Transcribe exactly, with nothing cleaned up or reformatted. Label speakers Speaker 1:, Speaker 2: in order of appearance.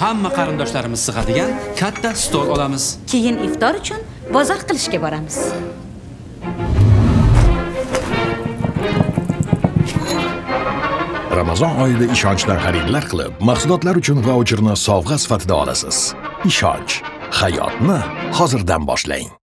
Speaker 1: hamma qarindoshlarimiz sig'adigan katta stol olamiz.
Speaker 2: Keyin iftor uchun bozor qilishga boramiz.
Speaker 3: Ramazon oyida ishonchdan xaridlar qilib, mahsulotlar uchun vaucherni sovg'a sifatida olasiz. Ishonch, hayotni hozirdan boshlang.